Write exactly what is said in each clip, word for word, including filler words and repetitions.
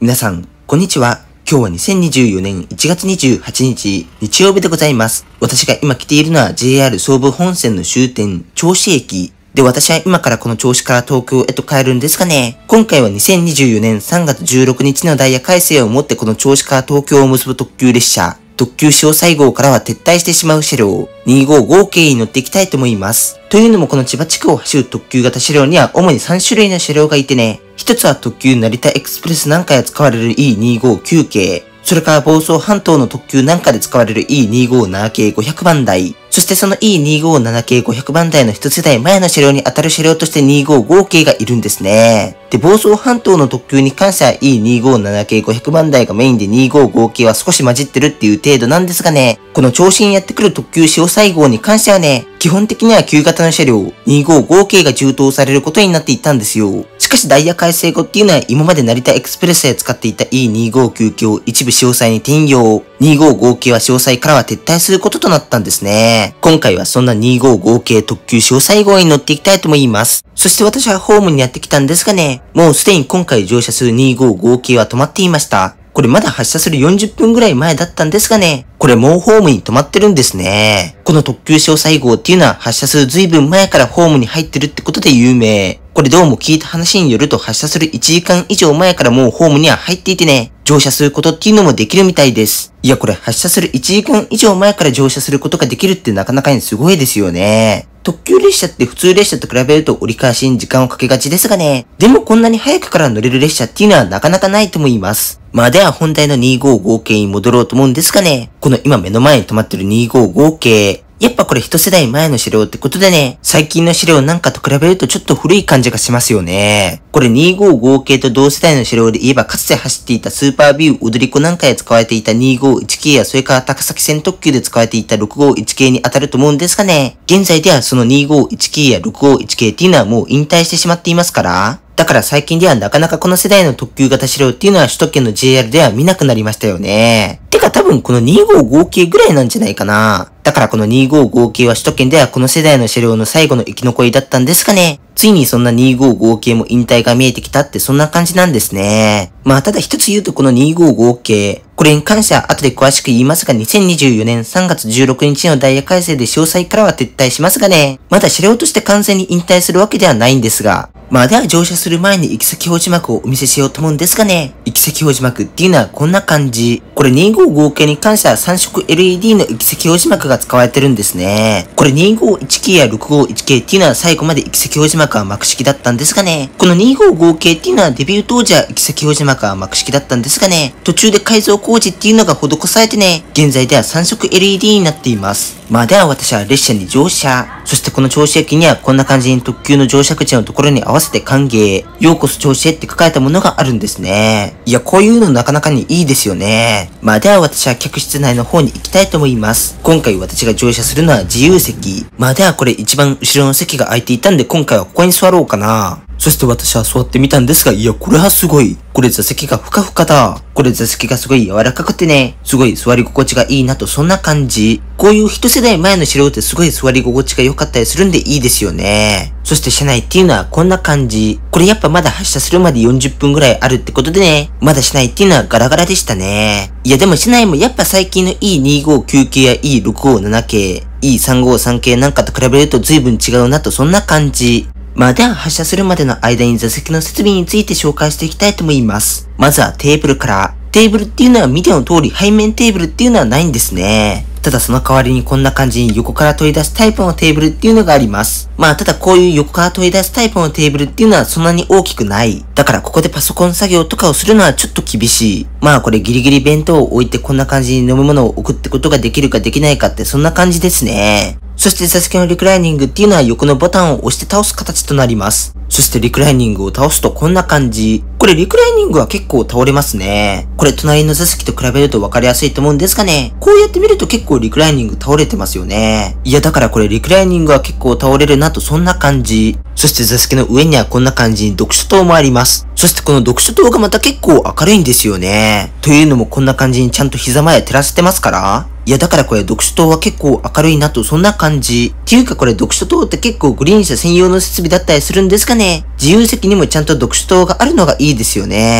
皆さん、こんにちは。今日はにせんにじゅうよねんいちがつにじゅうはちにち、日曜日でございます。私が今来ているのは ジェイアール 総武本線の終点、銚子駅。で、私は今からこの銚子から東京へと帰るんですがね、今回はにせんにじゅうよねんさんがつじゅうろくにちのダイヤ改正をもってこの銚子から東京を結ぶ特急列車、特急詳細号からは撤退してしまう車両、にじゅうご号系に乗っていきたいと思います。というのもこの千葉地区を走る特急型車両には主にさんしゅるいの車両がいてね、一つは特急成田エクスプレスなんかで使われる イーにじゅうごきゅう系、それから房総半島の特急なんかで使われる イーにじゅうごなな系ごひゃくばんだい、そしてその イーにじゅうごなな系ごひゃくばんだいの一世代前の車両に当たる車両としてにじゅうご号系がいるんですね。で、房総半島の特急に関しては イーにじゅうごなな系ごひゃくばんだいがメインでにじゅうご号系は少し混じってるっていう程度なんですがね、この銚子にやってくる特急詳細号に関してはね、基本的には旧型の車両にじゅうご号系が充当されることになっていたんですよ。しかしダイヤ改正後っていうのは今まで成田エクスプレスで使っていた イーにじゅうごきゅう系を一部詳細に転用、にじゅうご号系は詳細からは撤退することとなったんですね。今回はそんなにじゅうご号系特急詳細号に乗っていきたいと思います。そして私はホームにやってきたんですがね、もうすでに今回乗車するにじゅうご号系は止まっていました。これまだ発車するよんじゅっぷんぐらい前だったんですがね、これもうホームに止まってるんですね。この特急詳細号っていうのは発車する随分前からホームに入ってるってことで有名。これどうも聞いた話によると発車するいちじかん以上前からもうホームには入っていてね、乗車することっていうのもできるみたいです。いやこれ発車するいちじかん以上前から乗車することができるってなかなかにすごいですよね。特急列車って普通列車と比べると折り返しに時間をかけがちですがね、でもこんなに早くから乗れる列車っていうのはなかなかないと思います。まあでは本題のにじゅうご号系に戻ろうと思うんですがね、この今目の前に止まってるにじゅうご号系、やっぱこれ一世代前の車両ってことでね、最近の車両なんかと比べるとちょっと古い感じがしますよね。これにじゅうご号系と同世代の車両で言えばかつて走っていたスーパービュー踊り子なんかで使われていたにじゅうごいち系やそれから高崎線特急で使われていたろくごいち系に当たると思うんですがね、現在ではそのにじゅうごいち系やろくごいち系っていうのはもう引退してしまっていますから、だから最近ではなかなかこの世代の特急型車両っていうのは首都圏の ジェイアール では見なくなりましたよね。てか多分このにじゅうご号系ぐらいなんじゃないかな。だからこのにじゅうご号系は首都圏ではこの世代の車両の最後の生き残りだったんですかね。ついにそんなにじゅうご号系も引退が見えてきたってそんな感じなんですね。まあただ一つ言うとこのにじゅうご号系、これに関しては後で詳しく言いますがにせんにじゅうよねんさんがつじゅうろくにちのダイヤ改正で詳細からは撤退しますがね、まだ車両として完全に引退するわけではないんですが、まあでは乗車する前に行き先表示幕をお見せしようと思うんですがね、行き先表示幕っていうのはこんな感じ。これにじゅうご号系に関してはさんしょく エルイーディー の行き先表示幕が使われてるんですね。これにじゅうごいち系やろくごいち系っていうのは最後まで行き先表示幕は幕式だったんですがね、このにじゅうご号系っていうのはデビュー当時は行き先表示幕は幕式だったんですがね、途中で改造工事っていうのが施されてね、現在ではさんしょく エルイーディー になっています。まあでは私は列車に乗車。そしてこの銚子駅にはこんな感じに特急の乗車口のところに合わせて歓迎、ようこそ銚子へって書かれたものがあるんですね。いやこういうのなかなかにいいですよね。まあでは私は客室内の方に行きたいと思います。今回私が乗車するのは自由席。まあではこれ一番後ろの席が空いていたんで今回はここに座ろうかな。そして私は座ってみたんですが、いやこれはすごい。これ座席がふかふかだ。これ座席がすごい柔らかくてね、すごい座り心地がいいなとそんな感じ。こういう一世代前の車両ってすごい座り心地が良かったりするんでいいですよね。そして車内っていうのはこんな感じ。これやっぱまだ発車するまでよんじゅっぷんぐらいあるってことでね、まだ車内っていうのはガラガラでしたね。いやでも車内もやっぱ最近の イーにじゅうごきゅう系や イーろくごなな系、イーさんごさん系なんかと比べると随分違うなとそんな感じ。まあでは発車するまでの間に座席の設備について紹介していきたいと思います。まずはテーブルから。テーブルっていうのは見ての通り背面テーブルっていうのはないんですね。ただその代わりにこんな感じに横から取り出すタイプのテーブルっていうのがあります。まあただこういう横から取り出すタイプのテーブルっていうのはそんなに大きくない。だからここでパソコン作業とかをするのはちょっと厳しい。まあこれギリギリ弁当を置いてこんな感じに飲み物を置くってことができるかできないかってそんな感じですね。そして座席のリクライニングっていうのは横のボタンを押して倒す形となります。そしてリクライニングを倒すとこんな感じ。これリクライニングは結構倒れますね。これ隣の座席と比べると分かりやすいと思うんですがね。こうやって見ると結構リクライニング倒れてますよね。いやだからこれリクライニングは結構倒れるなとそんな感じ。そして座席の上にはこんな感じに読書灯もあります。そしてこの読書灯がまた結構明るいんですよね。というのもこんな感じにちゃんと膝まで照らせてますから。いやだからこれ読書灯は結構明るいなとそんな感じ。っていうかこれ読書灯って結構グリーン車専用の設備だったりするんですかね。自由席にもちゃんと読書灯があるのがいいですよね。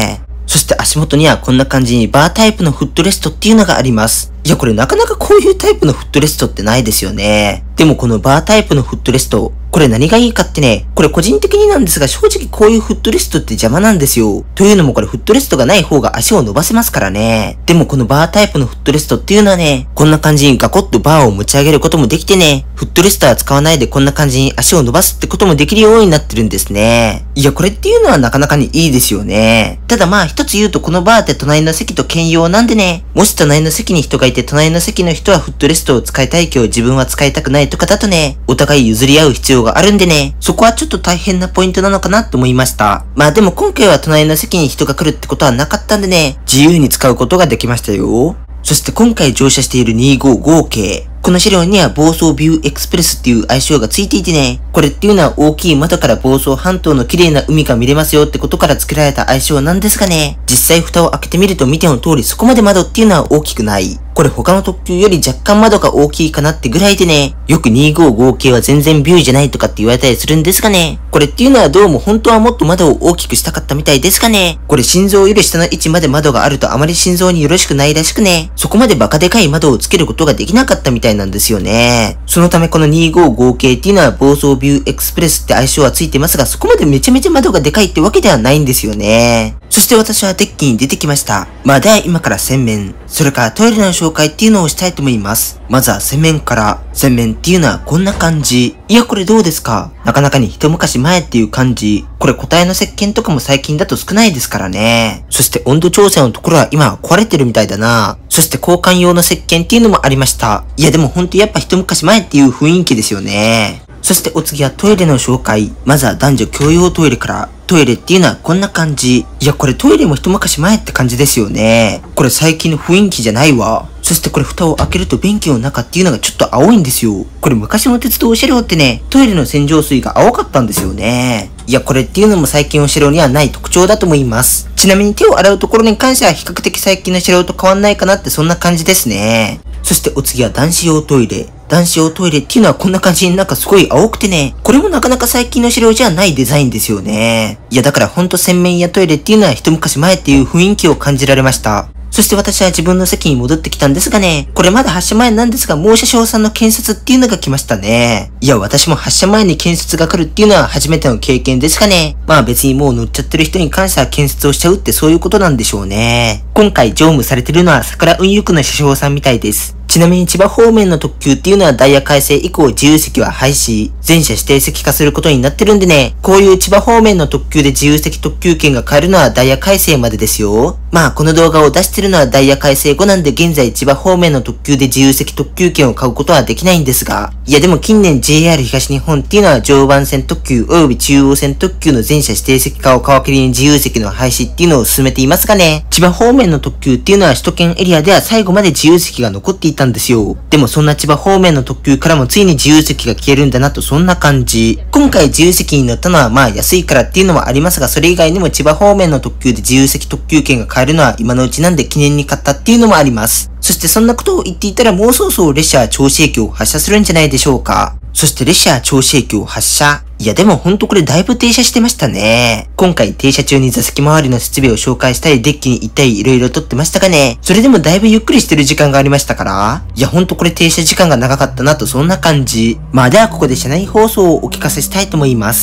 そして足元にはこんな感じにバータイプのフットレストっていうのがあります。いや、これなかなかこういうタイプのフットレストってないですよね。でもこのバータイプのフットレスト、これ何がいいかってね、これ個人的になんですが正直こういうフットレストって邪魔なんですよ。というのもこれフットレストがない方が足を伸ばせますからね。でもこのバータイプのフットレストっていうのはね、こんな感じにガコッとバーを持ち上げることもできてね、フットレストは使わないでこんな感じに足を伸ばすってこともできるようになってるんですね。いや、これっていうのはなかなかにいいですよね。ただまあ一つ言うとこのバーって隣の席と兼用なんでね、もし隣の席に人がいて隣の席の人はフットレストを使いたいけど自分は使いたくないとかだとね、お互い譲り合う必要があるんでね、そこはちょっと大変なポイントなのかなと思いました。まあでも今回は隣の席に人が来るってことはなかったんでね、自由に使うことができましたよ。そして今回乗車しているにごごー系。この車両には房総ビューエクスプレスっていう愛称がついていてね、これっていうのは大きい窓から房総半島の綺麗な海が見れますよってことから付けられた愛称なんですがね、実際蓋を開けてみると見ての通りそこまで窓っていうのは大きくない。これ他の特急より若干窓が大きいかなってぐらいでね、よくにごごー系は全然ビューじゃないとかって言われたりするんですがね、これっていうのはどうも本当はもっと窓を大きくしたかったみたいですがね、これ心臓より下の位置まで窓があるとあまり心臓によろしくないらしくね、そこまでバカでかい窓をつけることができなかったみたいなんですよね。そのためこのにごごー系っていうのは房総ビューエクスプレスって愛称はついてますが、そこまでめちゃめちゃ窓がでかいってわけではないんですよね。そして私はデッキに出てきました。まあでは今から洗面、それからトイレの紹介っていうのをしたいと思います。まずは洗面から。洗面っていうのはこんな感じ。いやこれどうですか？なかなかに一昔前っていう感じ。これ固体の石鹸とかも最近だと少ないですからね。そして温度調整のところは今は壊れてるみたいだな。そして交換用の石鹸っていうのもありました。いやでもほんとやっぱ一昔前っていう雰囲気ですよね。そしてお次はトイレの紹介。まずは男女共用トイレから。トイレっていうのはこんな感じ。いやこれトイレも一昔前って感じですよね。これ最近の雰囲気じゃないわ。そしてこれ蓋を開けると便器の中っていうのがちょっと青いんですよ。これ昔の鉄道車両ってね、トイレの洗浄水が青かったんですよね。いやこれっていうのも最近の車両にはない特徴だと思います。ちなみに手を洗うところに関しては比較的最近の車両と変わんないかなってそんな感じですね。そしてお次は男子用トイレ。男子用トイレっていうのはこんな感じになんかすごい青くてね、これもなかなか最近の車両じゃないデザインですよね。いやだからほんと洗面やトイレっていうのは一昔前っていう雰囲気を感じられました。そして私は自分の席に戻ってきたんですがね、これまだ発車前なんですが、もう車掌さんの検察っていうのが来ましたね。いや、私も発車前に検察が来るっていうのは初めての経験ですがね。まあ別にもう乗っちゃってる人に関しては検察をしちゃうってそういうことなんでしょうね。今回乗務されてるのは桜運輸区の車掌さんみたいです。ちなみに千葉方面の特急っていうのはダイヤ改正以降自由席は廃止、全車指定席化することになってるんでね、こういう千葉方面の特急で自由席特急券が買えるのはダイヤ改正までですよ。まあこの動画を出してるのはダイヤ改正後なんで現在千葉方面の特急で自由席特急券を買うことはできないんですが、いやでも近年 ジェイアール 東日本っていうのは常磐線特急及び中央線特急の全車指定席化を皮切りに自由席の廃止っていうのを進めていますがね、千葉方面の特急っていうのは首都圏エリアでは最後まで自由席が残っていたんですよ。でもそんな千葉方面の特急からもついに自由席が消えるんだなとそんな感じ。今回自由席に乗ったのはまあ安いからっていうのもありますが、それ以外にも千葉方面の特急で自由席特急券が買えるのは今のうちなんで記念に買ったっていうのもあります。そしてそんなことを言っていたらもうそろそろ列車は銚子駅を発車するんじゃないでしょうか。そして列車は銚子駅を発車。いやでもほんとこれだいぶ停車してましたね。今回停車中に座席周りの設備を紹介したりデッキに行ったり色々撮ってましたがね、それでもだいぶゆっくりしてる時間がありましたから、いやほんとこれ停車時間が長かったなとそんな感じ。まあではここで車内放送をお聞かせしたいと思います。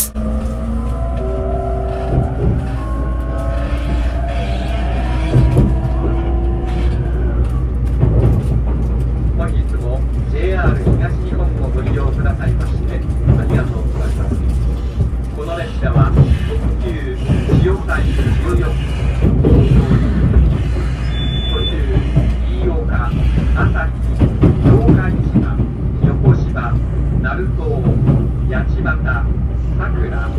本日も ジェイアール 東日本をご利用くださいましてありがとうございます。この列車は特急千代台じゅうよん途中飯岡、朝日、八日市場、横芝、鳴門、八街、佐倉、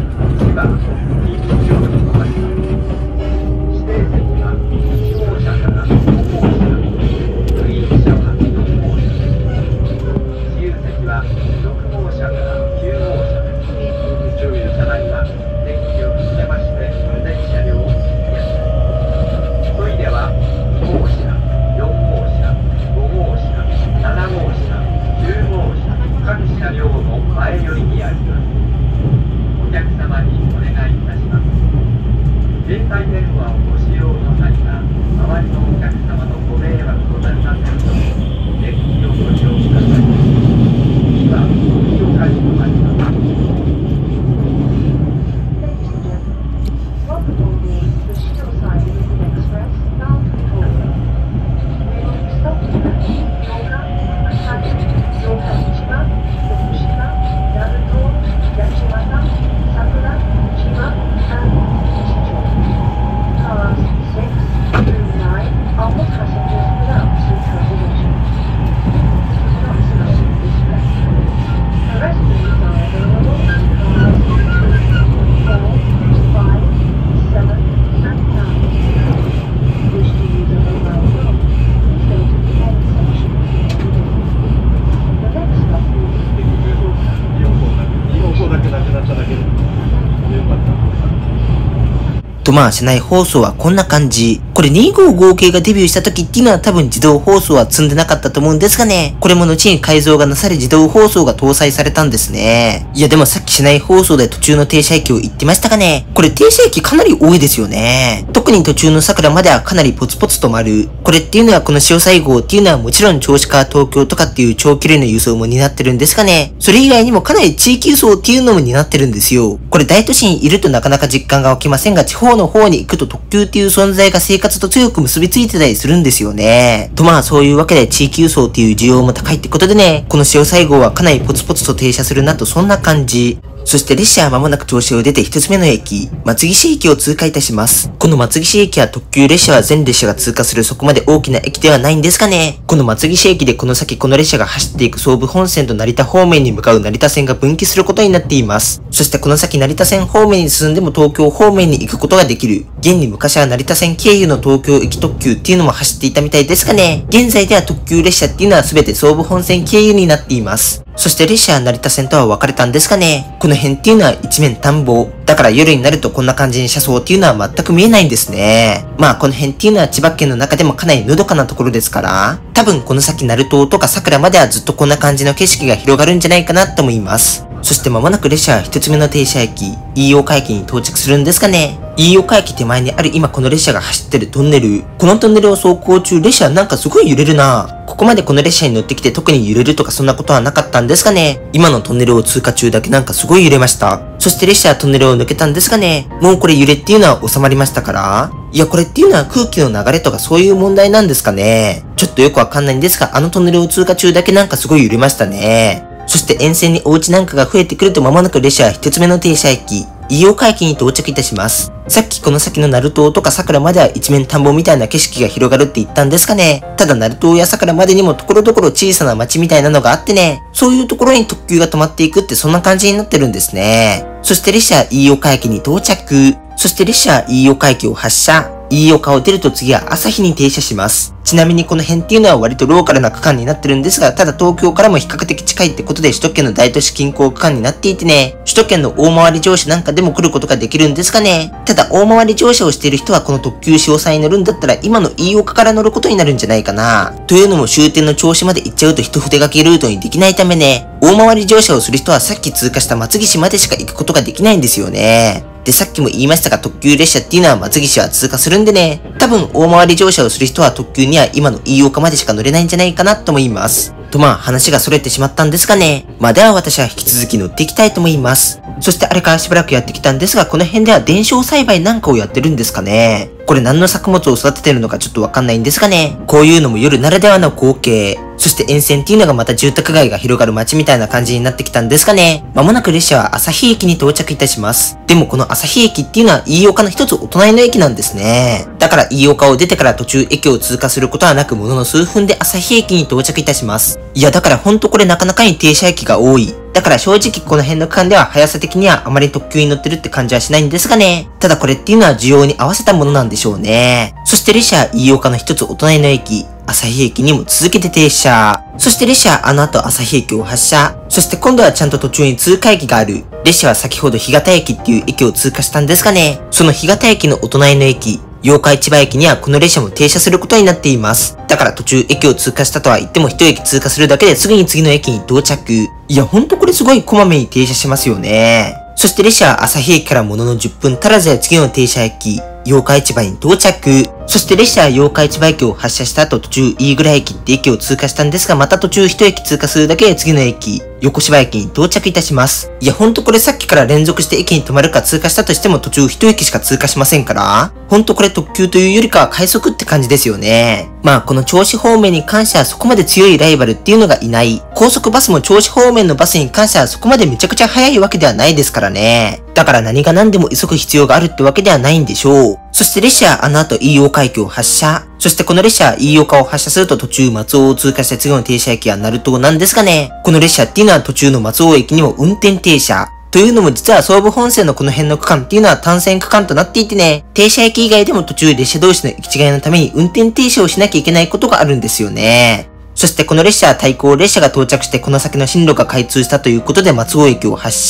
とまあ車内放送はこんな感じ。これにごご系がデビューした時っていうのは多分自動放送は積んでなかったと思うんですがね。これも後に改造がなされ自動放送が搭載されたんですね。いやでもさっき車内放送で途中の停車駅を言ってましたがね。これ停車駅かなり多いですよね。特に途中の桜まではかなりポツポツ止まる。これっていうのはこの潮西号っていうのはもちろん銚子から東京とかっていう長距離の輸送も担ってるんですがね。それ以外にもかなり地域輸送っていうのも担ってるんですよ。これ大都市にいるとなかなか実感が湧きませんが、地方の方に行くと特急っていう存在が生活と強く結びついてたりするんですよね。とまあそういうわけで地域輸送っていう需要も高いってことでね、この潮西号はかなりポツポツと停車するなとそんな感じ。そして列車は間もなく銚子を出て一つ目の駅、松岸駅を通過いたします。この松岸駅は特急列車は全列車が通過するそこまで大きな駅ではないんですかね。この松岸駅でこの先この列車が走っていく総武本線と成田方面に向かう成田線が分岐することになっています。そしてこの先成田線方面に進んでも東京方面に行くことができる。現に昔は成田線経由の東京駅特急っていうのも走っていたみたいですかね。現在では特急列車っていうのは全て総武本線経由になっています。そして列車は成田線とは分かれたんですかね。この辺っていうのは一面田んぼ。だから夜になるとこんな感じに車窓っていうのは全く見えないんですね。まあこの辺っていうのは千葉県の中でもかなりのどかなところですから、多分この先鳴門とか桜まではずっとこんな感じの景色が広がるんじゃないかなと思います。そして間もなく列車は一つ目の停車駅、飯岡駅に到着するんですかね。飯岡駅手前にある今この列車が走ってるトンネル。このトンネルを走行中列車はなんかすごい揺れるな。ここまでこの列車に乗ってきて特に揺れるとかそんなことはなかったんですかね。今のトンネルを通過中だけなんかすごい揺れました。そして列車はトンネルを抜けたんですがね。もうこれ揺れっていうのは収まりましたから。いやこれっていうのは空気の流れとかそういう問題なんですかね。ちょっとよくわかんないんですが、あのトンネルを通過中だけなんかすごい揺れましたね。そして沿線にお家なんかが増えてくると間もなく列車は一つ目の停車駅、飯岡駅に到着いたします。さっきこの先の鳴門とか桜までは一面田んぼみたいな景色が広がるって言ったんですかね。ただ鳴門や桜までにもところどころ小さな町みたいなのがあってね、そういうところに特急が止まっていくってそんな感じになってるんですね。そして列車は飯岡駅に到着。そして列車は飯岡駅を発車。飯岡を出ると次は朝日に停車します。ちなみにこの辺っていうのは割とローカルな区間になってるんですが、ただ東京からも比較的近いってことで首都圏の大都市近郊区間になっていてね、首都圏の大回り乗車なんかでも来ることができるんですかね。ただ大回り乗車をしている人はこの特急潮西に乗るんだったら今の飯岡から乗ることになるんじゃないかな。というのも終点の銚子まで行っちゃうと一筆書きルートにできないためね、大回り乗車をする人はさっき通過した松岸までしか行くことができないんですよね。で、さっきも言いましたが特急列車っていうのは松岸は通過するんでね、多分大回り乗車をする人は特急には今の飯岡までしか乗れないんじゃないかなと思います。とまあ話が逸れてしまったんですがね。まあでは私は引き続き乗っていきたいと思います。そしてあれからしばらくやってきたんですが、この辺では伝承栽培なんかをやってるんですかね。これ何の作物を育ててるのかちょっとわかんないんですがね。こういうのも夜ならではの光景。そして沿線っていうのがまた住宅街が広がる街みたいな感じになってきたんですかね。まもなく列車は旭駅に到着いたします。でもこの旭駅っていうのは飯岡の一つお隣の駅なんですね。だから飯岡を出てから途中駅を通過することはなく、ものの数分で旭駅に到着いたします。いやだからほんとこれなかなかに停車駅が多い。だから正直この辺の区間では速さ的にはあまり特急に乗ってるって感じはしないんですがね。ただこれっていうのは需要に合わせたものなんでしょうね。そして列車は飯岡の一つお隣の駅、旭駅にも続けて停車。そして列車はあの後旭駅を発車。そして今度はちゃんと途中に通過駅がある。列車は先ほど干潟駅っていう駅を通過したんですがね。その干潟駅のお隣の駅、八日市場駅にはこの列車も停車することになっています。だから途中駅を通過したとは言っても一駅通過するだけですぐに次の駅に到着。いやほんとこれすごいこまめに停車しますよね。そして列車は旭駅からもののじゅっぷん足らずで次の停車駅、八日市場に到着。そして列車は八日市場駅を発車した後途中飯倉駅って駅を通過したんですが、また途中一駅通過するだけで次の駅、横芝駅に到着いたします。いやほんとこれさっきから連続して駅に止まるか通過したとしても途中一駅しか通過しませんから、ほんとこれ特急というよりかは快速って感じですよね。まあこの銚子方面に関してはそこまで強いライバルっていうのがいない。高速バスも銚子方面のバスに関してはそこまでめちゃくちゃ速いわけではないですからね。だから何が何でも急ぐ必要があるってわけではないんでしょう。そして列車はあの後飯岡駅を発車。そしてこの列車は飯岡を発車すると途中松尾を通過して次の停車駅は鳴門なんですがね。この列車っていうのは途中の松尾駅にも運転停車。というのも実は総武本線のこの辺の区間っていうのは単線区間となっていてね、停車駅以外でも途中列車同士の行き違いのために運転停止をしなきゃいけないことがあるんですよね。そしてこの列車は対向列車が到着してこの先の進路が開通したということで松尾駅を発車。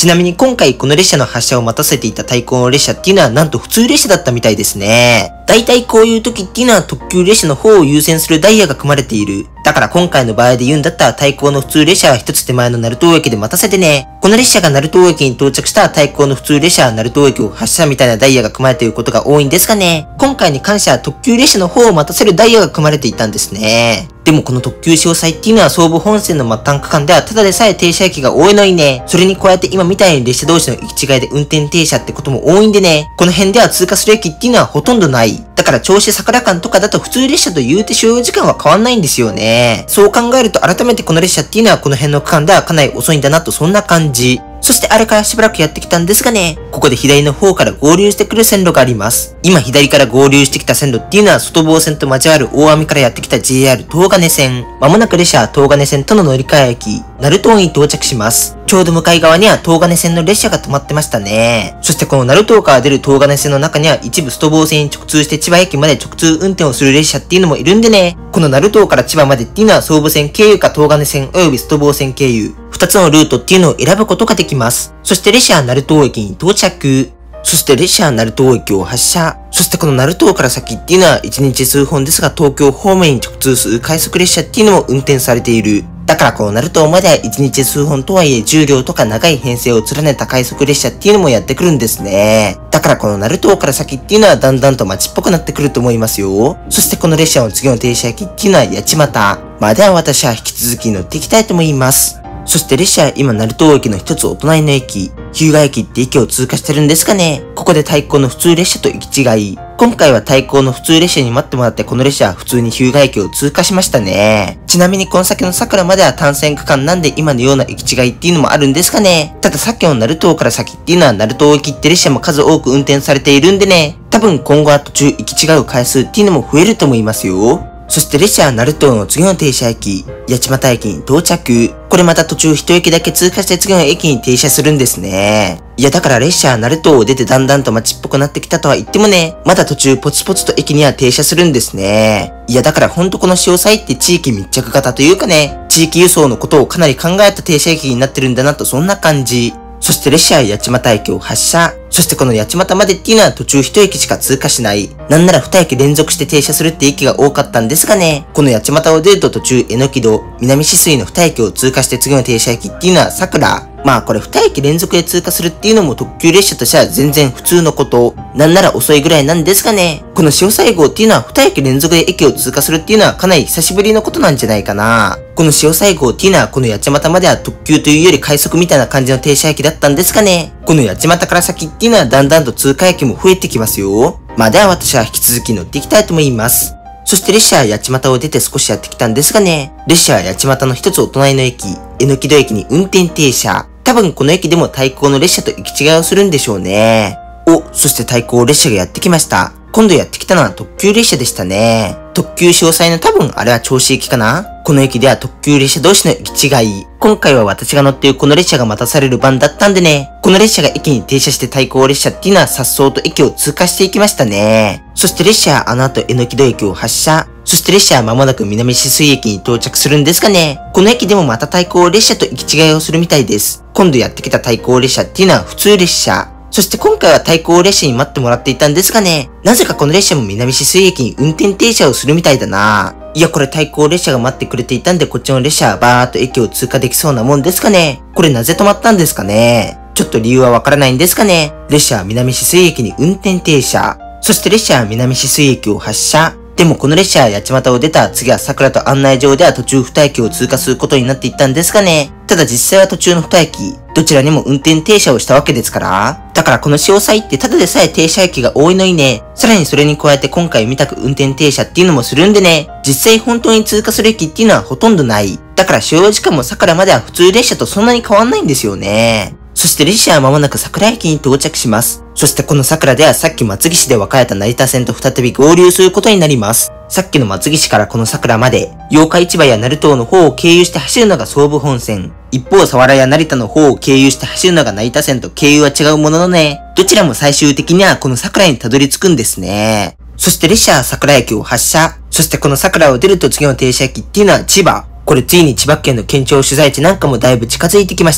ちなみに今回この列車の発車を待たせていた対向の列車っていうのはなんと普通列車だったみたいですね。だいたいこういう時っていうのは特急列車の方を優先するダイヤが組まれている。だから今回の場合で言うんだったら対向の普通列車は一つ手前の鳴門駅で待たせてね。この列車が鳴門駅に到着したら対向の普通列車は鳴門駅を発車みたいなダイヤが組まれていることが多いんですがね。今回に関しては特急列車の方を待たせるダイヤが組まれていたんですね。でもこの特急詳細っていうのは総武本線の末端区間ではただでさえ停車駅が多いのにね。それに加えて今みたいに列車同士の行き違いで運転停車ってことも多いんでね。この辺では通過する駅っていうのはほとんどない。だから銚子桜間とかだと普通列車と言うて所要時間は変わんないんですよね。そう考えると改めてこの列車っていうのはこの辺の区間ではかなり遅いんだなとそんな感じ。そしてあれからしばらくやってきたんですがね、ここで左の方から合流してくる線路があります。今左から合流してきた線路っていうのは外房線と交わる大網からやってきた ジェイアール 東金線。まもなく列車は東金線との乗り換え駅、鳴門に到着します。ちょうど向かい側には東金線の列車が止まってましたね。そしてこの鳴門から出る東金線の中には一部外房線に直通して千葉駅まで直通運転をする列車っていうのもいるんでね。この鳴門から千葉までっていうのは総武線経由か東金線及び外房線経由。二つのルートっていうのを選ぶことができます。そして列車は鳴門駅に到着。そして列車は鳴門駅を発車。そしてこの鳴門から先っていうのはいちにち数本ですが東京方面に直通する快速列車っていうのも運転されている。だからこの鳴門まではいちにち数本とはいえ重量とか長い編成を連ねた快速列車っていうのもやってくるんですね。だからこの鳴門から先っていうのはだんだんと街っぽくなってくると思いますよ。そしてこの列車の次の停車駅っていうのは八街までは私は引き続き乗っていきたいと思います。そして列車は今鳴門駅の一つお隣の駅、日向駅って駅を通過してるんですかね。ここで対向の普通列車と行き違い。今回は対向の普通列車に待ってもらってこの列車は普通に日向駅を通過しましたね。ちなみにこの先の桜までは単線区間なんで今のような行き違いっていうのもあるんですかね。たださっきの鳴門から先っていうのは鳴門駅って列車も数多く運転されているんでね。多分今後は途中行き違う回数っていうのも増えると思いますよ。そして列車は鳴門の次の停車駅、八街駅に到着。これまた途中一駅だけ通過して次の駅に停車するんですね。いやだから列車は鳴門を出てだんだんと街っぽくなってきたとは言ってもね、まだ途中ポツポツと駅には停車するんですね。いやだからほんとこの詳細って地域密着型というかね、地域輸送のことをかなり考えた停車駅になってるんだなとそんな感じ。そして列車は八街駅を発車。そしてこの八街までっていうのは途中一駅しか通過しない。なんなら二駅連続して停車するって駅が多かったんですがね。この八街を出ると途中えのき戸、南止水の二駅を通過して次の停車駅っていうのは桜。まあこれ二駅連続で通過するっていうのも特急列車としては全然普通のこと。なんなら遅いぐらいなんですがね。この潮西号っていうのは二駅連続で駅を通過するっていうのはかなり久しぶりのことなんじゃないかな。この潮西号っていうのはこの八街までは特急というより快速みたいな感じの停車駅だったんですかね。この八街から先っていうのはだんだんと通過駅も増えてきますよ。まあでは私は引き続き乗っていきたいと思います。そして列車は八街を出て少しやってきたんですがね。列車は八街の一つお隣の駅、えのき戸駅に運転停車。多分この駅でも対向の列車と行き違いをするんでしょうね。お、そして対向列車がやってきました。今度やってきたのは特急列車でしたね。特急詳細の多分あれは銚子駅かな。この駅では特急列車同士の行き違い。今回は私が乗っているこの列車が待たされる番だったんでね。この列車が駅に停車して対向列車っていうのは颯爽と駅を通過していきましたね。そして列車はあの後えのき戸駅を発車。そして列車は間もなく南止水駅に到着するんですがね。この駅でもまた対向列車と行き違いをするみたいです。今度やってきた対向列車っていうのは普通列車。そして今回は対向列車に待ってもらっていたんですがね。なぜかこの列車も南止水駅に運転停車をするみたいだな。いやこれ対向列車が待ってくれていたんでこっちの列車はバーっと駅を通過できそうなもんですかね。これなぜ止まったんですかね。ちょっと理由はわからないんですかね。列車は南止水駅に運転停車。そして列車は南止水駅を発車。でもこの列車は八街を出た次は桜と案内状では途中二駅を通過することになっていったんですがね。ただ実際は途中の二駅、どちらにも運転停車をしたわけですから。だからこの潮騒ってただでさえ停車駅が多いのにね。さらにそれに加えて今回見たく運転停車っていうのもするんでね。実際本当に通過する駅っていうのはほとんどない。だから使用時間も桜までは普通列車とそんなに変わんないんですよね。そして列車は間もなく桜駅に到着します。そしてこの桜ではさっき松岸で分かれた成田線と再び合流することになります。さっきの松岸からこの桜まで、八日市場や成東の方を経由して走るのが総武本線。一方、佐原や成田の方を経由して走るのが成田線と経由は違うもののね、どちらも最終的にはこの桜にたどり着くんですね。そして列車は桜駅を発車。そしてこの桜を出ると次の停車駅っていうのは千葉。これついに千葉県の県庁所在地なんかもだいぶ近づいてきました。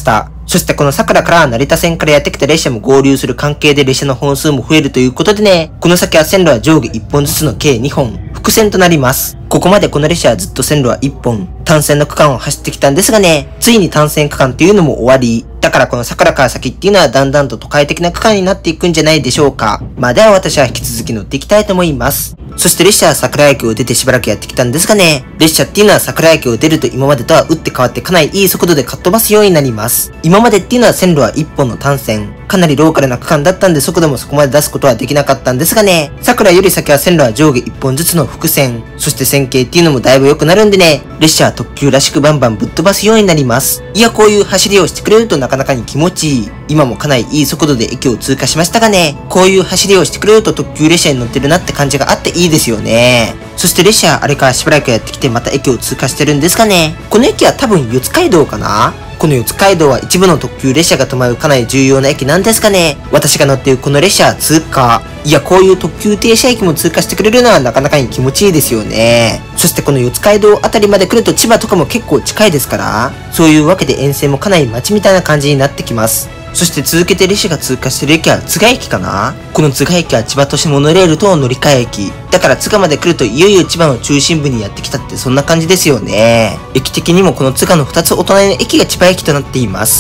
そしてこの桜から成田線からやってきた列車も合流する関係で列車の本数も増えるということでね、この先は線路は上下いっぽんずつの計にほん、複線となります。ここまでこの列車はずっと線路はいっぽん、単線の区間を走ってきたんですがね、ついに単線区間っていうのも終わり、だからこの桜から先っていうのはだんだんと都会的な区間になっていくんじゃないでしょうか。まあでは私は引き続き乗っていきたいと思います。そして列車は桜駅を出てしばらくやってきたんですがね、列車っていうのは桜駅を出ると今までとは打って変わってかなりいい速度でかっ飛ばすようになります。今までっていうのは線路はいっぽんの単線、かなりローカルな区間だったんで速度もそこまで出すことはできなかったんですがね、桜より先は線路は上下いっぽんずつの複線、そして線形っていうのもだいぶ良くなるんでね、列車は特急らしくバンバンぶっ飛ばすようになります。いや、こういう走りをしてくれるとなかなかに気持ちいい。今もかなりいい速度で駅を通過しましたがね、こういう走りをしてくれると特急列車に乗ってるなって感じがあっていいですよね。そして列車はあれからしばらくやってきてまた駅を通過してるんですがね、この駅は多分四つ街道かな。この四つ街道は一部の特急列車が止まるかなり重要な駅なんですかね。私が乗っているこの列車は通過。いや、こういう特急停車駅も通過してくれるのはなかなかに気持ちいいですよね。そしてこの四つ街道あたりまで来ると千葉とかも結構近いですから、そういうわけで沿線もかなり街みたいな感じになってきます。そして続けて列車が通過している駅は津賀駅かな。この津賀駅は千葉都市モノレールと乗り換え駅。だから津賀まで来るといよいよ千葉の中心部にやってきたってそんな感じですよね。駅的にもこの津賀のふたつお隣の駅が千葉駅となっています。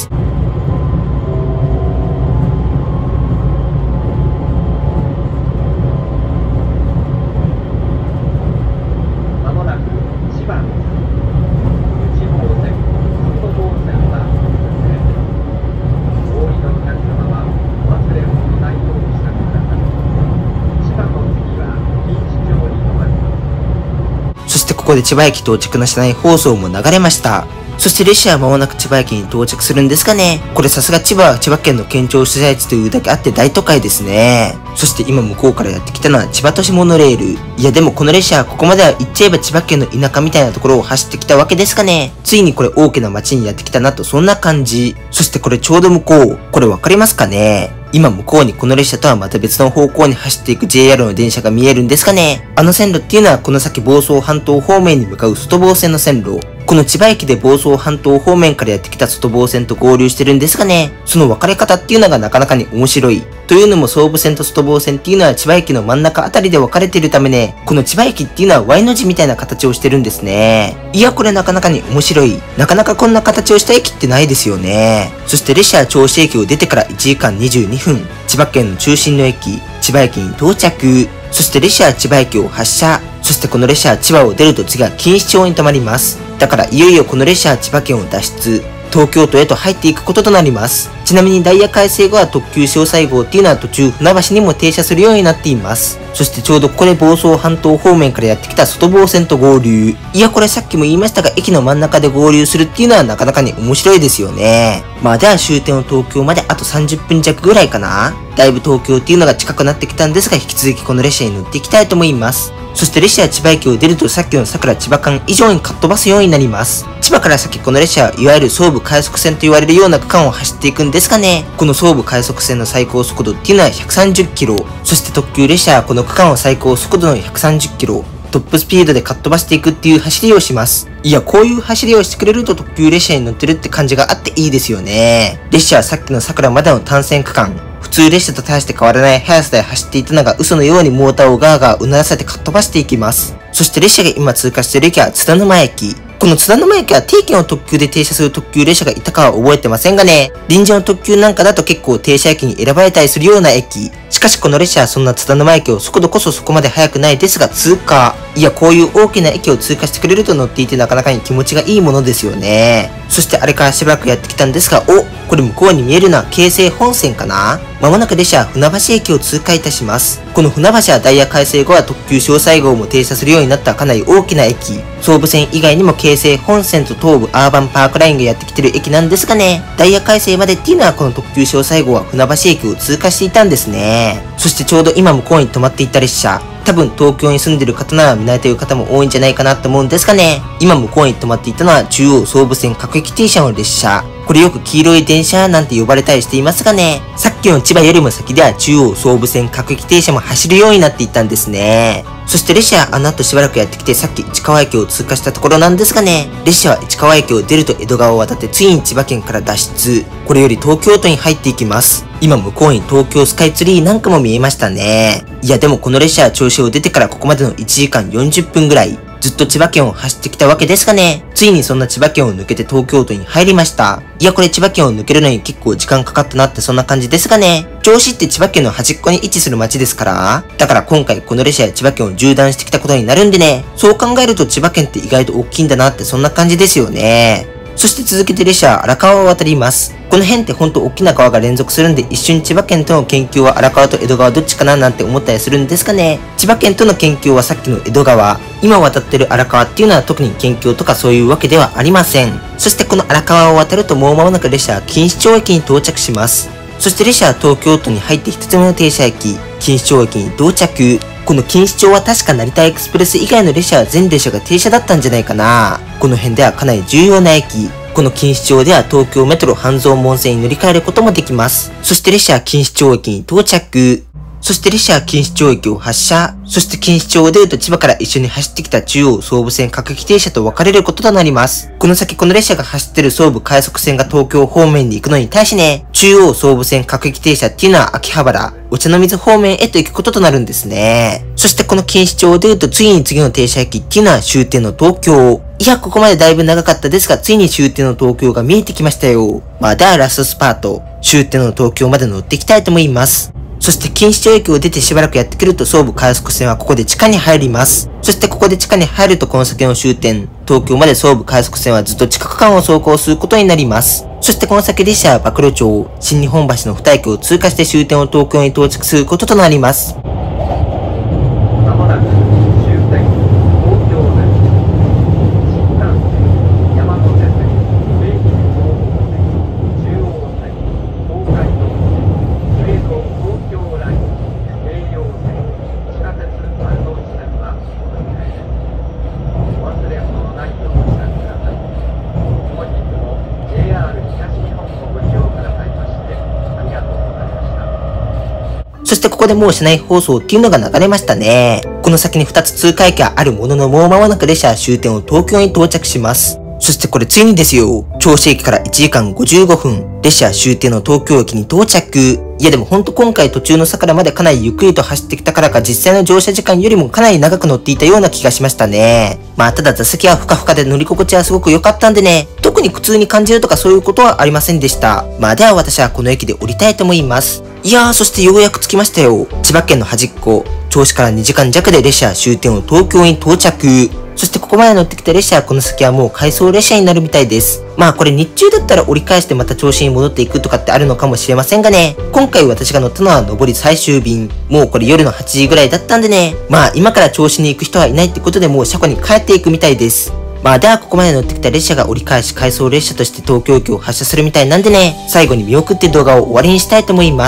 まもなく千葉内房線、外房線はお降りのお客様はお忘れ物のないようにしてください。千葉の次は錦糸町に停まります。 そしてここで千葉駅到着の車内放送も流れました。そして列車は間もなく千葉駅に到着するんですかね。これさすが千葉は千葉県の県庁所在地というだけあって大都会ですね。そして今向こうからやってきたのは千葉都市モノレール。いやでもこの列車はここまでは言っちゃえば千葉県の田舎みたいなところを走ってきたわけですかね。ついにこれ大きな街にやってきたなとそんな感じ。そしてこれちょうど向こう。これわかりますかね。今向こうにこの列車とはまた別の方向に走っていく ジェイアール の電車が見えるんですかね。あの線路っていうのはこの先房総半島方面に向かう外房線の線路。この千葉駅で房総半島方面からやってきた外房線と合流してるんですがね、その分かれ方っていうのがなかなかに面白い。というのも総武線と外房線っていうのは千葉駅の真ん中あたりで分かれているためね、この千葉駅っていうのは ワイ の字みたいな形をしてるんですね。いや、これなかなかに面白い。なかなかこんな形をした駅ってないですよね。そして列車は銚子駅を出てからいちじかんにじゅうにふん、千葉県の中心の駅、千葉駅に到着。そして列車は千葉駅を発車。そしてこの列車は千葉を出ると次は錦糸町に停まります。だからいよいよこの列車は千葉県を脱出、東京都へと入っていくこととなります。ちなみにダイヤ改正後は特急詳細号っていうのは途中船橋にも停車するようになっています。そしてちょうどここで房総半島方面からやってきた外房線と合流。いや、これさっきも言いましたが駅の真ん中で合流するっていうのはなかなかに面白いですよね。まあでは終点を東京まであとさんじゅっぷん弱ぐらいかな。だいぶ東京っていうのが近くなってきたんですが、引き続きこの列車に乗っていきたいと思います。そして列車は千葉駅を出るとさっきの桜千葉間以上にかっ飛ばすようになります。千葉から先この列車はいわゆる総武快速線と言われるような区間を走っていくんですかね。この総武快速線の最高速度っていうのはひゃくさんじゅっキロ。そして特急列車はこの区間を最高速度のひゃくさんじゅっキロ。トップスピードでかっ飛ばしていくっていう走りをします。いや、こういう走りをしてくれると特急列車に乗ってるって感じがあっていいですよね。列車はさっきの桜までの単線区間。普通列車と大して変わらない速さで走っていたのが嘘のようにモーターをガーガーうならせてかっ飛ばしていきます。そして列車が今通過している駅は津田沼駅。この津田沼駅は定期の特急で停車する特急列車がいたかは覚えてませんがね、臨時の特急なんかだと結構停車駅に選ばれたりするような駅。しかしこの列車はそんな津田沼駅を速度こそそこまで速くないですが通過。いや、こういう大きな駅を通過してくれると乗っていてなかなかに気持ちがいいものですよね。そしてあれからしばらくやってきたんですが、お、これ向こうに見えるのは京成本線かな。まもなく列車は船橋駅を通過いたします。この船橋はダイヤ改正後は特急詳細号も停車するようになったかなり大きな駅。総武線以外にも京成本線と東武アーバンパークラインがやってきてる駅なんですがね、ダイヤ改正までっていうのはこの特急詳細号は船橋駅を通過していたんですね。そしてちょうど今向こうに止まっていた列車、多分東京に住んでる方なら見慣れている方も多いんじゃないかなと思うんですがね、今向こうに止まっていたのは中央総武線各駅停車の列車。これよく黄色い電車なんて呼ばれたりしていますがね、さっきの千葉よりも先では中央総武線各駅停車も走るようになっていったんですね。 そして列車はあの後しばらくやってきてさっき市川駅を通過したところなんですがね、列車は市川駅を出ると江戸川を渡ってついに千葉県から脱出。これより東京都に入っていきます。今向こうに東京スカイツリーなんかも見えましたね。いやでもこの列車は銚子を出てからここまでのいちじかんよんじゅっぷんぐらい、ずっと千葉県を走ってきたわけですがね、ついにそんな千葉県を抜けて東京都に入りました。いやこれ千葉県を抜けるのに結構時間かかったなってそんな感じですがね、銚子って千葉県の端っこに位置する町ですから、だから今回この列車や千葉県を縦断してきたことになるんでね、そう考えると千葉県って意外と大きいんだなってそんな感じですよね。そして続けて列車は荒川を渡ります。この辺ってほんと大きな川が連続するんで一瞬千葉県との県境は荒川と江戸川どっちかななんて思ったりするんですかね。千葉県との県境はさっきの江戸川、今渡ってる荒川っていうのは特に県境とかそういうわけではありません。そしてこの荒川を渡るともう間もなく列車は錦糸町駅に到着します。そして列車は東京都に入って一つ目の停車駅、錦糸町駅に到着。この錦糸町は確か成田エクスプレス以外の列車は全列車が停車だったんじゃないかな。この辺ではかなり重要な駅。この錦糸町では東京メトロ半蔵門線に乗り換えることもできます。そして列車は錦糸町駅に到着。そして列車は錦糸町駅を発車。そして錦糸町を出ると千葉から一緒に走ってきた中央総武線各駅停車と分かれることとなります。この先この列車が走ってる総武快速線が東京方面に行くのに対しね、中央総武線各駅停車っていうのは秋葉原、お茶の水方面へと行くこととなるんですね。そしてこの錦糸町を出るとついに次の停車駅っていうのは終点の東京。いや、ここまでだいぶ長かったですが、ついに終点の東京が見えてきましたよ。まだラストスパート。終点の東京まで乗っていきたいと思います。そして錦糸町駅を出てしばらくやってくると総武快速線はここで地下に入ります。そしてここで地下に入るとこの先の終点、東京まで総武快速線はずっと地下区間を走行することになります。そしてこの先列車は馬喰町、新日本橋のに駅を通過して終点を東京に到着することとなります。 まもなく終点、東京です。新幹線、山手線、京浜東北線、中央線、東海道線、上野東京ライン、京葉線、地下鉄丸の内線はお乗り換えです。お忘れ物のないようお支度ください。本日も ジェイアール 東日本をご利用くださいましてありがとうございました。 そしてここでもう車内放送っていうのが流れましたね。この先にふたつ通過駅はあるもののもう間もなく列車は終点を東京に到着します。そしてこれついにですよ。銚子駅からいちじかんごじゅうごふん。列車は終点の東京駅に到着。いやでもほんと今回途中の桜までかなりゆっくりと走ってきたからか実際の乗車時間よりもかなり長く乗っていたような気がしましたね。まあただ座席はふかふかで乗り心地はすごく良かったんでね。特に苦痛に感じるとかそういうことはありませんでした。まあでは私はこの駅で降りたいと思います。いやーそしてようやく着きましたよ。千葉県の端っこ。銚子からにじかん弱で列車は終点を東京に到着。そしてここまで乗ってきた列車はこの先はもう回送列車になるみたいです。まあこれ日中だったら折り返してまた銚子に戻っていくとかってあるのかもしれませんがね。今回私が乗ったのは上り最終便。もうこれ夜のはちじぐらいだったんでね。まあ今から銚子に行く人はいないってことでもう車庫に帰っていくみたいです。まあではここまで乗ってきた列車が折り返し回送列車として東京駅を発車するみたいなんでね。最後に見送って動画を終わりにしたいと思います。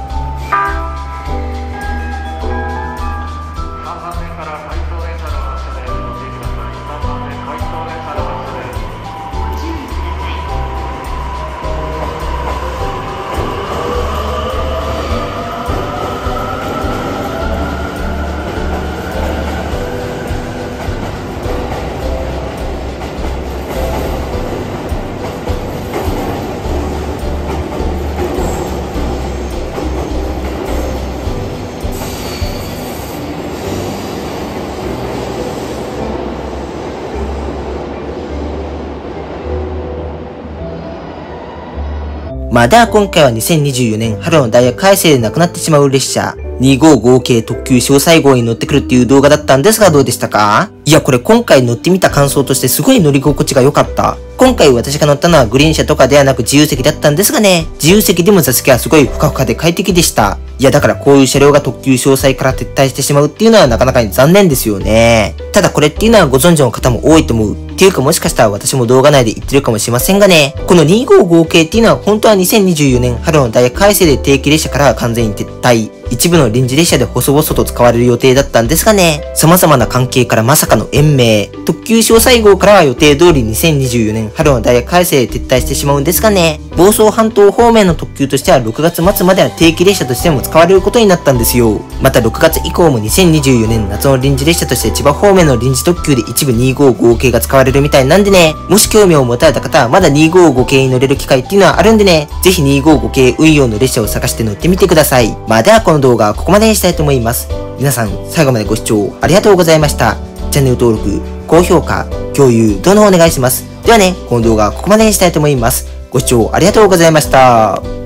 まだ今回はにせんにじゅうよねん春のダイヤ改正でなくなってしまう列車にごごご系特急詳細号に乗ってくるっていう動画だったんですがどうでしたか？いやこれ今回乗ってみた感想としてすごい乗り心地が良かった。今回私が乗ったのはグリーン車とかではなく自由席だったんですがね、自由席でも座席はすごいふかふかで快適でした。いやだからこういう車両が特急詳細から撤退してしまうっていうのはなかなかに残念ですよね。ただこれっていうのはご存知の方も多いと思う。っていうかもしかしたら私も動画内で言ってるかもしれませんがね、このにごご系っていうのは本当はにせんにじゅうよねん春のダイヤ改正で定期列車からは完全に撤退。 一部の臨時列車で細々と使われる予定だったんですがね、様々な関係からまさかの延命。特急詳細号からは予定通りにせんにじゅうよねん春のダイヤ改正で撤退してしまうんですがね、房総半島方面の特急としてはろくがつ末までは定期列車としても使われることになったんですよ。またろくがつ以降もにせんにじゅうよねん夏の臨時列車として千葉方面の臨時特急で一部にひゃくごじゅうご系が使われるみたいなんでね、もし興味を持たれた方はまだにひゃくごじゅうご系に乗れる機会っていうのはあるんでね、ぜひにひゃくごじゅうご系運用の列車を探して乗ってみてください。まあではこの動画はここまでにしたいと思います。皆さん最後までご視聴ありがとうございました。チャンネル登録、高評価、共有、どうぞお願いします。ではね、この動画はここまでにしたいと思います。ご視聴ありがとうございました。